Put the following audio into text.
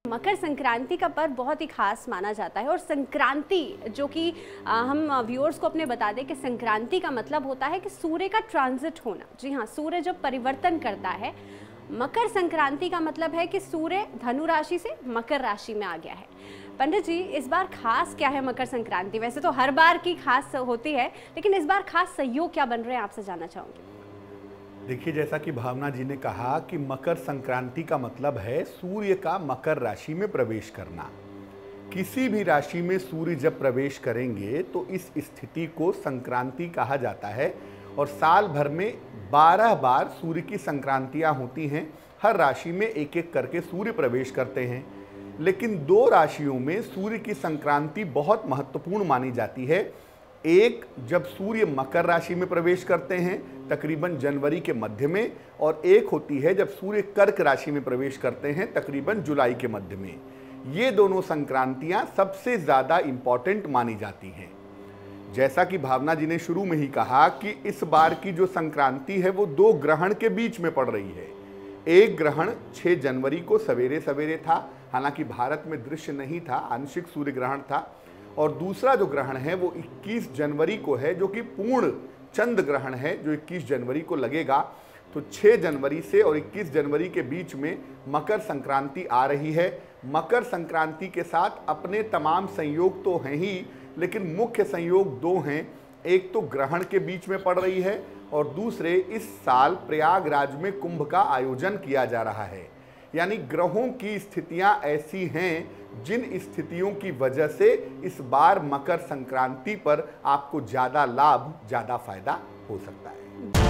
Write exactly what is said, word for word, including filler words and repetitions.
मकर संक्रांति का पर्व बहुत ही खास माना जाता है और संक्रांति जो कि हम व्यूअर्स को अपने बता दें कि संक्रांति का मतलब होता है कि सूर्य का ट्रांजिट होना। जी हाँ, सूर्य जब परिवर्तन करता है। मकर संक्रांति का मतलब है कि सूर्य धनु राशि से मकर राशि में आ गया है। पंडित जी, इस बार खास क्या है मकर संक्रांति? वैसे तो हर बार की खास होती है, लेकिन इस बार खास सहयोग क्या बन रहे हैं, आपसे जानना चाहूँगी। देखिए, जैसा कि भावना जी ने कहा कि मकर संक्रांति का मतलब है सूर्य का मकर राशि में प्रवेश करना। किसी भी राशि में सूर्य जब प्रवेश करेंगे तो इस स्थिति को संक्रांति कहा जाता है और साल भर में बारह बार सूर्य की संक्रांतियां होती हैं। हर राशि में एक एक करके सूर्य प्रवेश करते हैं, लेकिन दो राशियों में सूर्य की संक्रांति बहुत महत्वपूर्ण मानी जाती है। एक, जब सूर्य मकर राशि में प्रवेश करते हैं तकरीबन जनवरी के मध्य में, और एक होती है जब सूर्य कर्क राशि में प्रवेश करते हैं तकरीबन जुलाई के मध्य में। ये दोनों संक्रांतियां सबसे ज़्यादा इम्पॉर्टेंट मानी जाती हैं। जैसा कि भावना जी ने शुरू में ही कहा कि इस बार की जो संक्रांति है वो दो ग्रहण के बीच में पड़ रही है। एक ग्रहण छह जनवरी को सवेरे सवेरे था, हालांकि भारत में दृश्य नहीं था, आंशिक सूर्य ग्रहण था, और दूसरा जो ग्रहण है वो इक्कीस जनवरी को है, जो कि पूर्ण चंद्र ग्रहण है, जो इक्कीस जनवरी को लगेगा। तो छह जनवरी से और इक्कीस जनवरी के बीच में मकर संक्रांति आ रही है। मकर संक्रांति के साथ अपने तमाम संयोग तो हैं ही, लेकिन मुख्य संयोग दो हैं। एक तो ग्रहण के बीच में पड़ रही है और दूसरे, इस साल प्रयागराज में कुंभ का आयोजन किया जा रहा है। यानी ग्रहों की स्थितियां ऐसी हैं जिन स्थितियों की वजह से इस बार मकर संक्रांति पर आपको ज़्यादा लाभ, ज़्यादा फायदा हो सकता है।